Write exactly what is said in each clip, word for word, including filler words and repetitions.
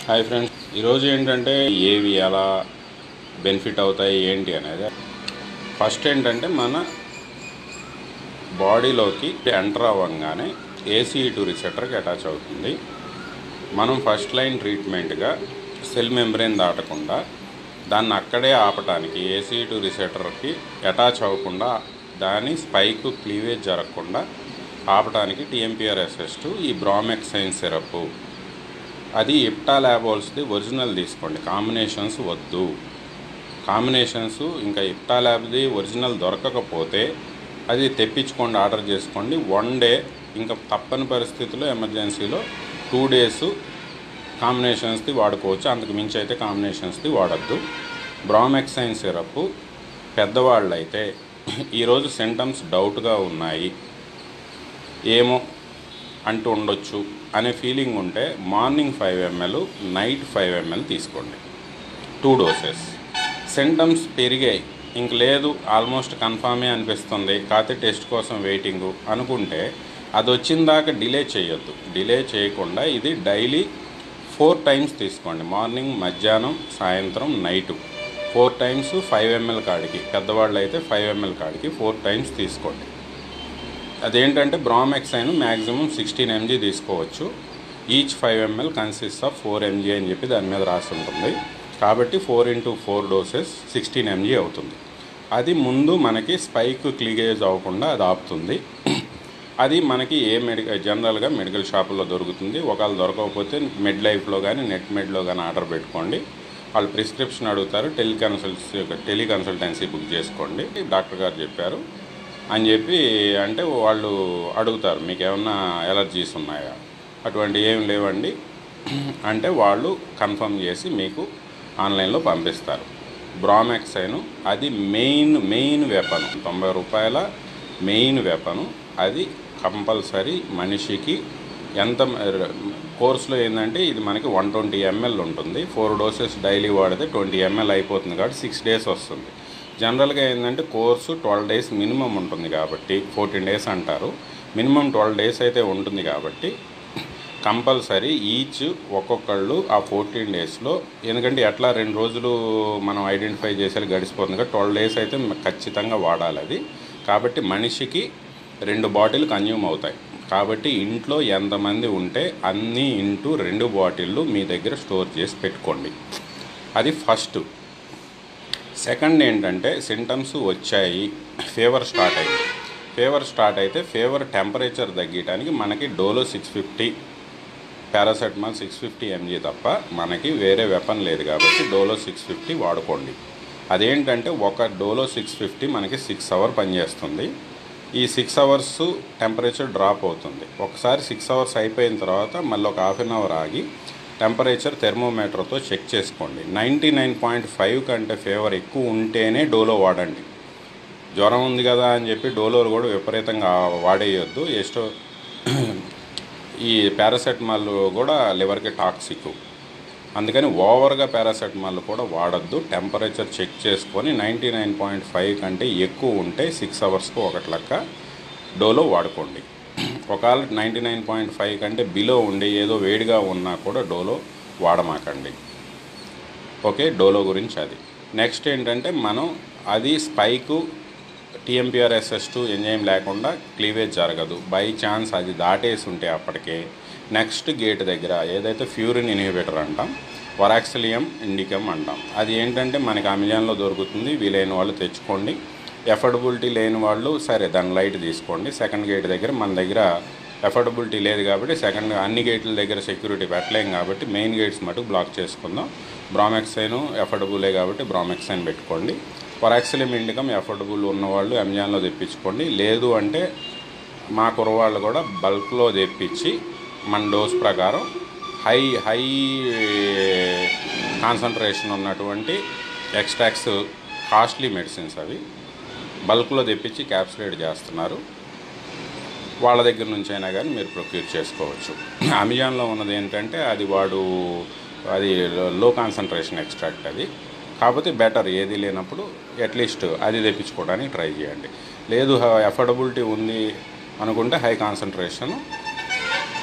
Hi friends, ఈరోజు ఏంటంటే ఏవి ఎలా బెనిఫిట్ అవుతాయి ఏంటి అనేది. ఫస్ట్ ఏంటంటే మన బాడీలోకి ఎంటర్ అవ్వగానే ఏసీ టూ రిసెప్టర్కి అటాచ్ అవుతుంది. మనం ఫస్ట్ లైన్ ట్రీట్మెంట్గా సెల్ మెంబ్రెయిన్ దాటకుండా దాన్ని అక్కడే ఆపటానికి ఏసీ టూ రిసెప్టర్కి అటాచ్ అవ్వకుండా దాని స్పైక్ క్లీవేజ్ జరగకుండా ఆపటానికి టీఎంపీఆర్ఎస్ఎస్ టూ ఈ బ్రామెక్సైన్ సిరప్, అది ఇప్టా ల్యాబోల్స్ది ఒరిజినల్ తీసుకోండి, కాంబినేషన్స్ వద్దు. కాంబినేషన్స్ ఇంకా ఇప్టా ల్యాబ్ది ఒరిజినల్ దొరకకపోతే అది తెప్పించుకోండి, ఆర్డర్ చేసుకోండి. వన్ డే ఇంకా తప్పని పరిస్థితుల్లో ఎమర్జెన్సీలో టూ డేస్ కాంబినేషన్స్ది వాడుకోవచ్చు, అంతకు మించి అయితే కాంబినేషన్స్ది వాడద్దు. బ్రామెక్సైన్ సిరప్ పెద్దవాళ్ళు అయితే ఈరోజు సింటమ్స్ డౌట్గా ఉన్నాయి, ఏమో అంటూ ఉండొచ్చు అనే ఫీలింగ్ ఉంటే morning five ML night five ML తీసుకోండి, టూ డోసెస్. సింటమ్స్ పెరిగాయి, ఇంక లేదు ఆల్మోస్ట్ కన్ఫామే అనిపిస్తుంది, కాకపోతే టెస్ట్ కోసం వెయిటింగు అనుకుంటే అది వచ్చిన దాకా డిలే చేయొద్దు. డిలే చేయకుండా ఇది డైలీ ఫోర్ టైమ్స్ తీసుకోండి, మార్నింగ్, మధ్యాహ్నం, సాయంత్రం, night four times five ML కాడికి. పెద్దవాళ్ళు అయితే ఫైవ్ ఎంఎల్ కాడికి ఫోర్ టైమ్స్ తీసుకోండి. అదేంటంటే బ్రామెక్సైన్ మ్యాక్సిమం సిక్స్టీన్ ఎంజీ తీసుకోవచ్చు, each five ML consist of four MG అని చెప్పి దాని మీద రాసి ఉంటుంది. కాబట్టి four into four doses sixteen MG అవుతుంది. అది ముందు మనకి స్పైక్ క్లీవేజ్ అవ్వకుండా అది ఆపుతుంది. అది మనకి ఏ మెడికల్ జనరల్గా మెడికల్ షాపుల్లో దొరుకుతుంది. ఒకవేళ దొరకకపోతే మెడ్ లైఫ్లో కానీ నెట్ మెడ్లో కానీ ఆర్డర్ పెట్టుకోండి. వాళ్ళు ప్రిస్క్రిప్షన్ అడుగుతారు, టెలికన్సల్టెన్సీ టెలికన్సల్టెన్సీ బుక్ చేసుకోండి, డాక్టర్ గారు చెప్పారు అని చెప్పి అంటే వాళ్ళు అడుగుతారు మీకు ఏమన్నా ఎలర్జీస్ ఉన్నాయా, అటువంటి ఏం లేవండి అంటే వాళ్ళు కన్ఫర్మ్ చేసి మీకు ఆన్లైన్లో పంపిస్తారు. బ్రామెక్సైన్ అది మెయిన్ మెయిన్ వెపను, తొంభై రూపాయల మెయిన్ వెపను. అది కంపల్సరీ మనిషికి ఎంత కోర్సులో ఏంటంటే ఇది మనకి వన్ ట్వంటీ ఎంఎల్ ఉంటుంది. ఫోర్ డోసెస్ డైలీ వాడితే ట్వంటీ ఎంఎల్ అయిపోతుంది కాబట్టి సిక్స్ డేస్ వస్తుంది. జనరల్గా ఏంటంటే కోర్సు ట్వెల్వ్ డేస్ మినిమం ఉంటుంది కాబట్టి ఫోర్టీన్ డేస్ అంటారు, మినిమం ట్వెల్వ్ డేస్ అయితే ఉంటుంది కాబట్టి కంపల్సరీ ఈచ్ ఒక్కొక్కళ్ళు ఆ ఫోర్టీన్ డేస్లో, ఎందుకంటే ఎట్లా రెండు రోజులు మనం ఐడెంటిఫై చేసేది గడిచిపోతుంది కదా, ట్వెల్వ్ డేస్ అయితే ఖచ్చితంగా వాడాలి అది. కాబట్టి మనిషికి రెండు బాటిల్ కన్జ్యూమ్ అవుతాయి. కాబట్టి ఇంట్లో ఎంతమంది ఉంటే అన్నీ ఇంటూ రెండు బాటిళ్ళు మీ దగ్గర స్టోర్ చేసి పెట్టుకోండి. అది ఫస్ట్. సెకండ్ ఏంటంటే సింటమ్స్ వచ్చాయి, ఫీవర్ స్టార్ట్ అయింది. ఫీవర్ స్టార్ట్ అయితే ఫీవర్ టెంపరేచర్ తగ్గడానికి మనకి Dolo six fifty paracetamol six fifty MG తప్ప మనకి వేరే వెపన్ లేదు కాబట్టి డోలో సిక్స్ ఫిఫ్టీ వాడుకోండి. అదేంటంటే ఒక డోలో సిక్స్ ఫిఫ్టీ మనకి సిక్స్ అవర్ పనిచేస్తుంది. ఈ సిక్స్ అవర్స్ టెంపరేచర్ డ్రాప్ అవుతుంది. ఒకసారి సిక్స్ అవర్స్ అయిపోయిన తర్వాత మళ్ళీ ఒక హాఫ్ అన్ అవర్ ఆగి టెంపరేచర్ థెర్మోమీటర్తో చెక్ చేసుకోండి. నైంటీ నైన్ పాయింట్ ఫైవ్ కంటే ఫీవర్ ఎక్కువ ఉంటేనే డోలో వాడండి. జ్వరం ఉంది కదా అని చెప్పి డోలోలు కూడా విపరీతంగా వాడేయొద్దు. ఎస్టో ఈ పారాసెటమాల్ కూడా లివర్కి టాక్సిక్, అందుకని ఓవర్గా పారాసెటమాల్ కూడా వాడద్దు. టెంపరేచర్ చెక్ చేసుకొని నైంటీ నైన్ పాయింట్ ఫైవ్ కంటే ఎక్కువ ఉంటే సిక్స్ అవర్స్కు ఒకటి లెక్క డోలో వాడుకోండి. ఒకవేళ నైంటీ నైన్ పాయింట్ ఫైవ్ కంటే బిలో ఉండి ఏదో వేడిగా ఉన్నా కూడా డోలో వాడమాకండి. ఓకే, డోలో గురించి అది. నెక్స్ట్ ఏంటంటే మనం అది స్పైకు టీఎంపీఆర్ఎస్ఎస్ టూ ఎంజైమ్ లేకుండా క్లీవేజ్ జరగదు. బై ఛాన్స్ అది దాటేసి ఉంటే అప్పటికే నెక్స్ట్ గేట్ దగ్గర ఏదైతే ఫ్యూరిన్ ఇన్హిబిటర్ అంటాం, వరాక్సిలియం ఇండికం అంటాం, అది ఏంటంటే మనకి అమెజాన్లో దొరుకుతుంది. వీలైన వాళ్ళు తెచ్చుకోండి, ఎఫర్డబిలిటీ లేని వాళ్ళు సరే దాని లైట్ తీసుకోండి. సెకండ్ గేట్ దగ్గర మన దగ్గర ఎఫర్డబిలిటీ లేదు కాబట్టి సెకండ్ అన్ని గేట్ల దగ్గర సెక్యూరిటీ పెట్టలేం కాబట్టి మెయిన్ గేట్స్ మటుకు బ్లాక్ చేసుకుందాం. బ్రామెక్సైన్ ఎఫర్డబులే కాబట్టి బ్రామెక్సైన్ పెట్టుకోండి. వరాక్సిలియం ఇండికం ఎఫర్డబుల్ ఉన్నవాళ్ళు అమెజాన్లో తెప్పించుకోండి. లేదు అంటే మా కుర్రవాళ్ళు కూడా బల్క్లో తెప్పించి మన డోస్ ప్రకారం హై హై కాన్సన్ట్రేషన్ ఉన్నటువంటి ఎక్స్ట్రాక్ట్స్ కాస్ట్లీ మెడిసిన్స్ అవి బల్క్లో తెప్పించి క్యాప్సులేట్ చేస్తున్నారు. వాళ్ళ దగ్గర నుంచి అయినా కానీ మీరు ప్రొక్యూర్ చేసుకోవచ్చు. అమెజాన్లో ఉన్నది ఏంటంటే అది వాడు అది లో కాన్సన్ట్రేషన్ ఎక్స్ట్రాక్ట్, అది కాకపోతే బెటర్. ఏది లేనప్పుడు అట్లీస్ట్ అది తెప్పించుకోవడానికి ట్రై చేయండి. లేదు అఫోర్డబిలిటీ ఉంది అనుకుంటే హై కాన్సన్ట్రేషన్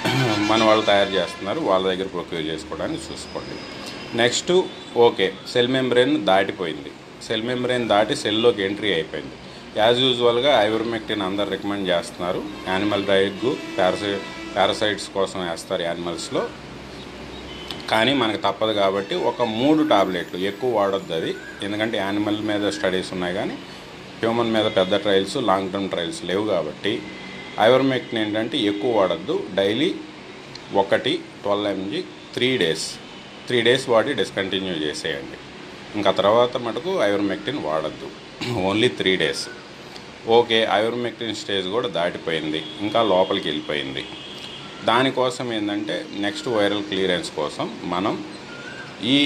మన వాళ్ళు తయారు చేస్తున్నారు, వాళ్ళ దగ్గర ప్రొక్యూర్ చేసుకోవడానికి చూసుకోండి. నెక్స్ట్ ఓకే, సెల్ మెంబ్రెయిన్ దాటిపోయింది, సెల్ మెంబ్రెయిన్ దాటి సెల్లోకి ఎంట్రీ అయిపోయింది. యాజ్ యూజువల్గా ఐవర్మెక్టిన్ అందరు రికమెండ్ చేస్తున్నారు. యానిమల్ డ్రగ్ పారాసై పారాసైట్స్ కోసం వేస్తారు యానిమల్స్లో, కానీ మనకు తప్పదు కాబట్టి ఒక మూడు టాబ్లెట్లు, ఎక్కువ వాడొద్దు అది, ఎందుకంటే యానిమల్ మీద స్టడీస్ ఉన్నాయి కానీ హ్యూమన్ మీద పెద్ద ట్రయల్స్ లాంగ్ టర్మ్ ట్రయల్స్ లేవు కాబట్టి ఐవర్మెక్టిన్ ఏంటంటే ఎక్కువ వాడద్దు. డైలీ ఒకటి twelve MG three days three days వాడి డిస్కంటిన్యూ చేసేయండి. ఇంకా తర్వాత మటుకు ఐవర్మెక్టిన్ వాడద్దు, only three days. Okay, ivermectin stage కూడా దాటిపోయింది, ఇంకా లోపలికి వెళ్ళిపోయింది. దానికోసం ఏంటంటే నెక్స్ట్ వైరల్ క్లియరెన్స్ కోసం మనం ఈ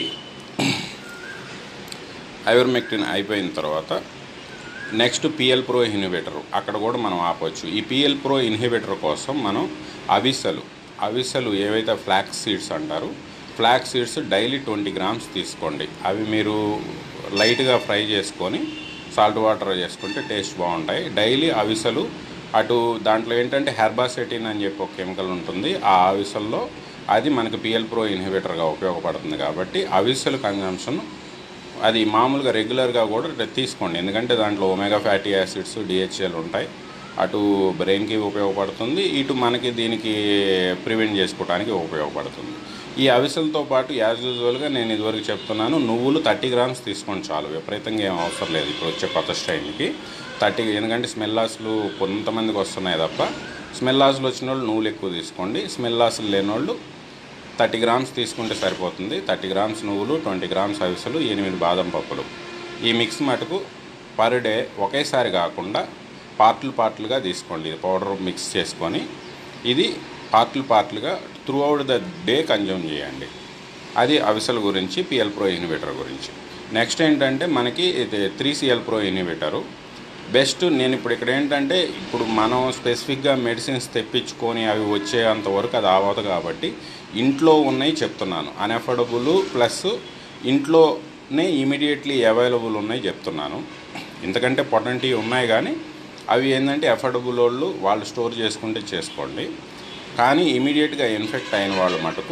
ఐవర్మెక్టిన్ అయిపోయిన తర్వాత నెక్స్ట్ పిఎల్ ప్రో ఇన్హిబిటర్, అక్కడ కూడా మనం ఆపవచ్చు. ఈ పిఎల్ ప్రో ఇన్హిబిటర్ కోసం మనం అవిసెలు అవిసెలు ఏవైతే ఫ్లాక్స్ సీడ్స్ అంటారు, flax seeds daily twenty grams తీసుకోండి. అవి మీరు లైట్గా ఫ్రై చేసుకొని సాల్ట్ వాటర్ చేసుకుంటే టేస్ట్ బాగుంటాయి. డైలీ అవిసెలు, అటు దాంట్లో ఏంటంటే హెర్బాసెటిన్ అని చెప్పి ఒక కెమికల్ ఉంటుంది ఆ అవిసెల్లో, అది మనకు పిఎల్ ప్రో ఇన్హిబిటర్గా ఉపయోగపడుతుంది. కాబట్టి అవిసెలు కన్జంప్షన్ అది మామూలుగా రెగ్యులర్గా కూడా తీసుకోండి, ఎందుకంటే దాంట్లో ఒమేగా ఫ్యాటీ యాసిడ్స్ డిహెచ్ఎల్ ఉంటాయి. అటు బ్రెయిన్కి ఉపయోగపడుతుంది, ఇటు మనకి దీనికి ప్రివెంట్ చేసుకోవడానికి ఉపయోగపడుతుంది. ఈ అవిసెలతో పాటు యాజ్ యూజువల్గా నేను ఇదివరకు చెప్తున్నాను, నువ్వులు థర్టీ గ్రామ్స్ తీసుకోండి చాలు, విపరీతంగా ఏం అవసరం లేదు ఇప్పుడు వచ్చే కొత్త స్టైల్కి. థర్టీ, ఎందుకంటే స్మెల్ లాస్లు కొంతమందికి వస్తున్నాయి తప్ప, స్మెల్ లాస్లు వచ్చిన వాళ్ళు నువ్వులు ఎక్కువ తీసుకోండి, స్మెల్ లాస్లు లేని వాళ్ళు థర్టీ గ్రామ్స్ తీసుకుంటే సరిపోతుంది. థర్టీ గ్రామ్స్ నువ్వులు, ట్వంటీ గ్రామ్స్ అవిసెలు, ఎనిమిది బాదం పప్పులు. ఈ మిక్స్ మటుకు పర్ డే ఒకేసారి కాకుండా పార్ట్లు పార్ట్లుగా తీసుకోండి. ఇది పౌడర్ మిక్స్ చేసుకొని ఇది పార్ట్లు పార్ట్లుగా throughout the day consume చేయండి. అది అవిసెల గురించి, పిఎల్ ప్రో ఇన్హిబిటర్ గురించి. నెక్స్ట్ ఏంటంటే మనకి ఇది three CL pro inhibitor best. నేను ఇప్పుడు ఇక్కడ ఏంటంటే ఇప్పుడు మనం స్పెసిఫిక్గా మెడిసిన్స్ తెప్పించుకొని అవి వచ్చేంత వరకు అది అవ్వదు కాబట్టి ఇంట్లో ఉన్నాయి చెప్తున్నాను. అన్అఫోర్డబుల్ ప్లస్ ఇంట్లోనే ఇమీడియట్లీ అవైలబుల్ ఉన్నాయి చెప్తున్నాను. ఎందుకంటే పొటెంటీ ఉన్నాయి కానీ అవి ఏంటంటే అఫోర్డబుల్ వాళ్ళు వాళ్ళు స్టోర్ చేసుకుంటే చేసుకోండి. కానీ ఇమీడియట్గా ఇన్ఫెక్ట్ అయిన వాళ్ళు మటుకు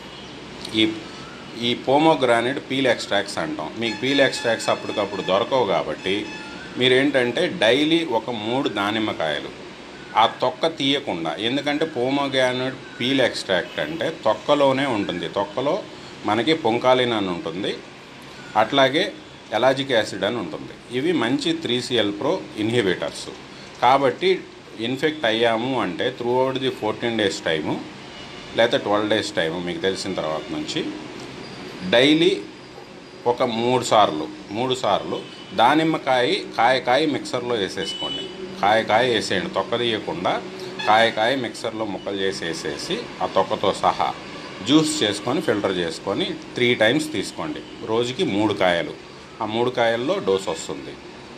ఈ ఈ పోమోగ్రానైట్ పీల్ ఎక్స్ట్రాక్ట్స్ అంటాం. మీకు పీల్ ఎక్స్ట్రాక్ట్స్ అప్పటికప్పుడు దొరకవు కాబట్టి మీరేంటంటే డైలీ ఒక మూడు దానిమ్మకాయలు ఆ తొక్క తీయకుండా, ఎందుకంటే పోమోగ్రానైట్ పీల్ ఎక్స్ట్రాక్ట్ అంటే తొక్కలోనే ఉంటుంది, తొక్కలో మనకి పొంకాలిన్ అని ఉంటుంది, అట్లాగే ఎలాజిక్ యాసిడ్ అని ఉంటుంది. ఇవి మంచి త్రీ సిఎల్ ప్రో ఇన్హిబిటర్స్. కాబట్టి ఇన్ఫెక్ట్ అయ్యాము అంటే throughout the fourteen days time లేదా ట్వెల్వ్ డేస్ టైము మీకు తెలిసిన తర్వాత నుంచి డైలీ ఒక మూడు సార్లు మూడు సార్లు దానిమ్మకాయ కాయ కాయ మిక్సర్లో వేసేసుకోండి. కాయ కాయ వేసేయండి, తొక్క తీయకుండా కాయ కాయ మిక్సర్లో ముక్కలు చేసి వేసేసి ఆ తొక్కతో సహా జ్యూస్ చేసుకొని ఫిల్టర్ చేసుకొని త్రీ టైమ్స్ తీసుకోండి. రోజుకి మూడు కాయలు, ఆ మూడు కాయల్లో డోస్ వస్తుంది.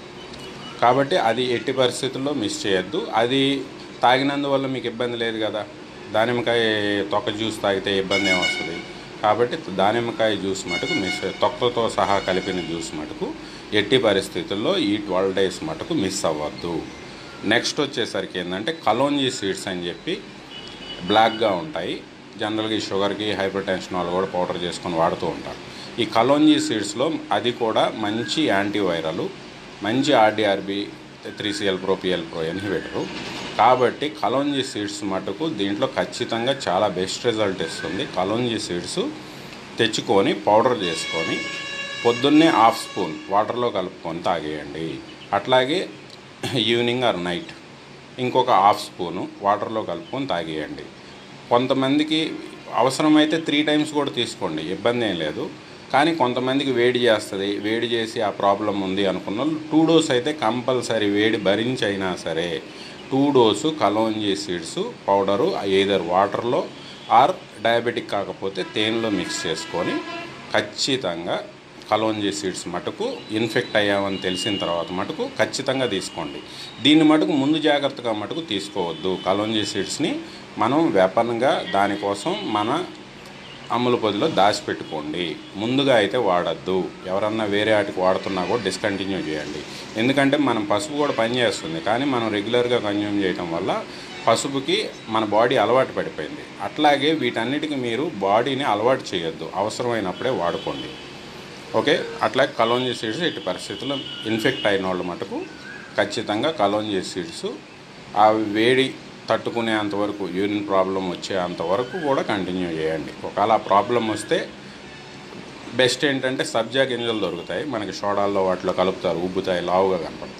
కాబట్టి అది ఎట్టి పరిస్థితుల్లో మిస్ చేయొద్దు. అది తాగినందువల్ల మీకు ఇబ్బంది లేదు కదా, దానిమ్మకాయ తొక్క జ్యూస్ తాగితే ఇబ్బంది ఏమొస్తుంది. కాబట్టి దానిమ్మకాయ జ్యూస్ మటుకు మిస్, తొక్కతో సహా కలిపిన జ్యూస్ మటుకు ఎట్టి పరిస్థితుల్లో ఈ ట్వెల్వ్ డేస్ మటుకు మిస్ అవ్వద్దు. నెక్స్ట్ వచ్చేసరికి ఏంటంటే కలోంజీ సీడ్స్ అని చెప్పి బ్లాక్గా ఉంటాయి. జనరల్గా ఈ షుగర్కి హైపర్ టెన్షన్ వాళ్ళు కూడా పౌడర్ చేసుకొని వాడుతూ ఉంటారు. ఈ కలోంజీ సీడ్స్లో అది కూడా మంచి యాంటీవైరల్, మంచి RDRP three CL pro PL pro inhibitor. కాబట్టి కలోంజీ సీడ్స్ మటుకు దీంట్లో ఖచ్చితంగా చాలా బెస్ట్ రిజల్ట్ ఇస్తుంది. కలోంజీ సీడ్స్ తెచ్చుకొని పౌడర్ చేసుకొని పొద్దున్నే హాఫ్ స్పూన్ వాటర్లో కలుపుకొని తాగేయండి. అట్లాగే ఈవినింగ్ ఆర్ నైట్ ఇంకొక హాఫ్ స్పూను వాటర్లో కలుపుకొని తాగేయండి. కొంతమందికి అవసరమైతే త్రీ టైమ్స్ కూడా తీసుకోండి, ఇబ్బంది ఏం లేదు. కానీ కొంతమందికి వేడి చేస్తుంది, వేడి చేసి ఆ ప్రాబ్లం ఉంది అనుకున్న వాళ్ళు టూ డోస్ అయితే కంపల్సరీ, వేడి భరించి అయినా సరే two dose kalonji seeds powder either వాటర్లో ఆర్ డయాబెటిక్ కాకపోతే తేనెలో మిక్స్ చేసుకొని ఖచ్చితంగా కలోంజీ సీడ్స్ మటుకు ఇన్ఫెక్ట్ అయ్యామని తెలిసిన తర్వాత మటుకు ఖచ్చితంగా తీసుకోండి. దీన్ని మటుకు ముందు జాగ్రత్తగా మటుకు తీసుకోవద్దు. కలోంజీ సీడ్స్ని మనం వెపన్గా దానికోసం మన అమ్ముల పొదిలో దాచిపెట్టుకోండి. ముందుగా అయితే వాడద్దు. ఎవరన్నా వేరే వాటికి వాడుతున్నా కూడా డిస్కంటిన్యూ చేయండి. ఎందుకంటే మనం పసుపు కూడా పనిచేస్తుంది, కానీ మనం రెగ్యులర్గా కన్జ్యూమ్ చేయడం వల్ల పసుపుకి మన బాడీ అలవాటు పడిపోయింది. అట్లాగే వీటన్నిటికీ మీరు బాడీని అలవాటు చేయొద్దు, అవసరమైనప్పుడే వాడుకోండి. ఓకే. అట్లాగే కలోంజీ సీడ్స్ ఎట్టి పరిస్థితుల్లో ఇన్ఫెక్ట్ అయిన వాళ్ళు మటుకు ఖచ్చితంగా కలోంజీ సీడ్స్ ఆ వేడి తట్టుకునే అంతవరకు, యూరిన్ ప్రాబ్లం వచ్చే అంతవరకు కూడా కంటిన్యూ చేయండి. ఒకవేళ ఆ ప్రాబ్లం వస్తే బెస్ట్ ఏంటంటే సబ్జా గింజలు దొరుకుతాయి మనకి, సోడాల్లో వాటిలో కలుపుతారు, ఉబ్బుతాయి, లావుగా కనపడతాయి.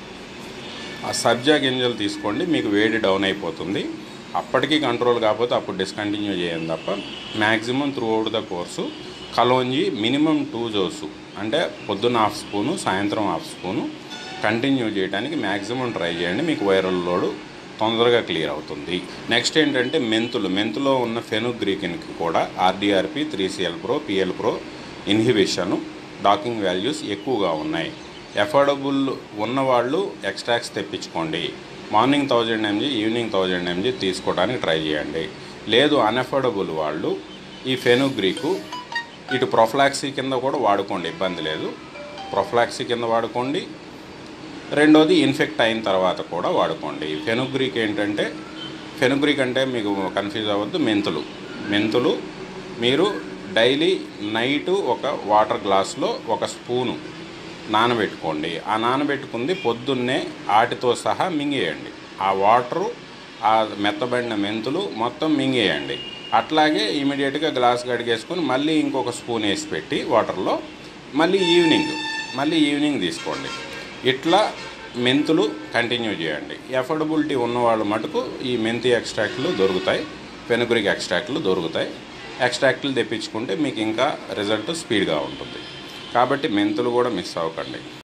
ఆ సబ్జా గింజలు తీసుకోండి, మీకు వేడి డౌన్ అయిపోతుంది. అప్పటికీ కంట్రోల్ కాకపోతే అప్పుడు డిస్కంటిన్యూ చేయండి తప్ప maximum throughout the course kalonji minimum two dose అంటే పొద్దున్న హాఫ్ స్పూను, సాయంత్రం హాఫ్ స్పూను కంటిన్యూ చేయడానికి మ్యాక్సిమం ట్రై చేయండి. మీకు వైరల్ లోడు తొందరగా క్లియర్ అవుతుంది. నెక్స్ట్ ఏంటంటే మెంతులు. మెంతులో ఉన్న ఫెనుగ్రీకిన్కి కూడా RDRP, three CL pro, PL pro inhibition, docking values ఎక్కువగా ఉన్నాయి. ఎఫోర్డబుల్ ఉన్నవాళ్ళు ఎక్స్ట్రాక్ట్స్ తెప్పించుకోండి. Morning thousand MG, evening thousand MG తీసుకోవడానికి ట్రై చేయండి. లేదు అన్ఎఫోర్డబుల్ వాళ్ళు ఈ ఫెనుగ్రీకు ఇటు ప్రొఫ్లాక్సీ కింద కూడా వాడుకోండి, ఇబ్బంది లేదు. ప్రొఫ్లాక్సీ కింద వాడుకోండి. రెండోది ఇన్ఫెక్ట్ అయిన తర్వాత కూడా వాడుకోండి. ఫెనుగ్రీక్ ఏంటంటే, ఫెనుగ్రీక్ అంటే మీకు కన్ఫ్యూజ్ అవ్వద్దు, మెంతులు. మెంతులు మీరు డైలీ నైటు ఒక వాటర్ గ్లాస్లో ఒక స్పూను నానబెట్టుకోండి. ఆ నానబెట్టుకుంది పొద్దున్నే ఆటితో సహా మింగేయండి. ఆ వాటరు, ఆ మెత్తబడిన మెంతులు మొత్తం మింగేయండి. అట్లాగే ఇమీడియట్గా గ్లాస్ కడిగేసుకొని మళ్ళీ ఇంకొక స్పూన్ వేసి పెట్టి వాటర్లో మళ్ళీ ఈవినింగ్ మళ్ళీ ఈవినింగ్ తీసుకోండి. ఇట్లా మెంతులు కంటిన్యూ చేయండి. ఎఫోర్డబిలిటీ ఉన్నవాళ్ళు మటుకు ఈ మెంతి ఎక్స్ట్రాక్ట్లు దొరుకుతాయి, ఫెనుగ్రీక్ ఎక్స్ట్రాక్ట్లు దొరుకుతాయి. ఎక్స్ట్రాక్ట్లు తెప్పించుకుంటే మీకు ఇంకా రిజల్ట్ స్పీడ్గా ఉంటుంది. కాబట్టి మెంతులు కూడా మిస్ అవ్వకండి.